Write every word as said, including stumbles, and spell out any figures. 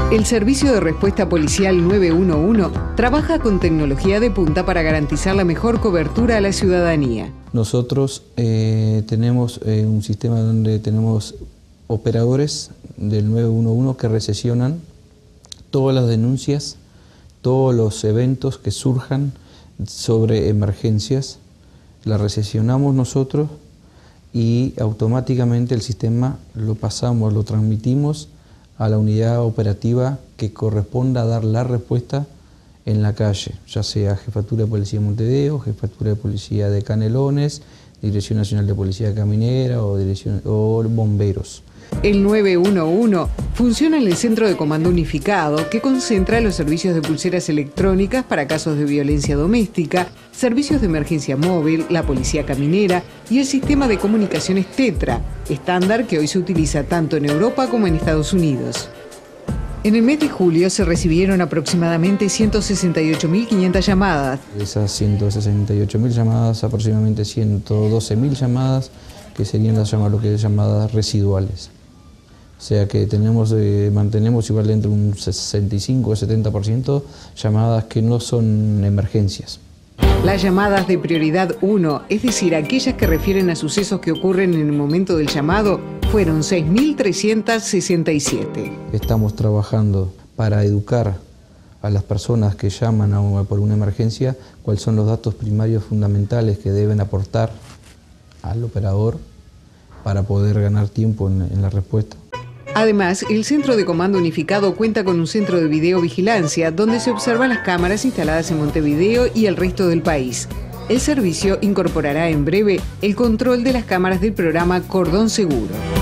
El Servicio de Respuesta Policial nueve uno uno trabaja con tecnología de punta para garantizar la mejor cobertura a la ciudadanía. Nosotros eh, tenemos eh, un sistema donde tenemos operadores del nueve uno uno que recesionan todas las denuncias, todos los eventos que surjan sobre emergencias, las recesionamos nosotros y automáticamente el sistema lo pasamos, lo transmitimos a la unidad operativa que corresponda a dar la respuesta en la calle, ya sea Jefatura de Policía de Montevideo, Jefatura de Policía de Canelones, Dirección Nacional de Policía Caminera o, dirección, o bomberos. El nueve uno uno funciona en el Centro de Comando Unificado, que concentra los servicios de pulseras electrónicas para casos de violencia doméstica, servicios de emergencia móvil, la policía caminera y el sistema de comunicaciones TETRA, estándar que hoy se utiliza tanto en Europa como en Estados Unidos. En el mes de julio se recibieron aproximadamente ciento sesenta y ocho mil quinientas llamadas. De esas ciento sesenta y ocho mil llamadas, aproximadamente ciento doce mil llamadas, que serían las llamadas, lo que es llamadas residuales. O sea que tenemos, eh, mantenemos igual entre un sesenta y cinco o setenta por ciento llamadas que no son emergencias. Las llamadas de prioridad uno, es decir, aquellas que refieren a sucesos que ocurren en el momento del llamado, fueron seis mil trescientas sesenta y siete. Estamos trabajando para educar a las personas que llaman a, por una emergencia cuáles son los datos primarios fundamentales que deben aportar al operador para poder ganar tiempo en, en la respuesta. Además, el Centro de Comando Unificado cuenta con un centro de videovigilancia donde se observan las cámaras instaladas en Montevideo y el resto del país. El servicio incorporará en breve el control de las cámaras del programa Cordón Seguro.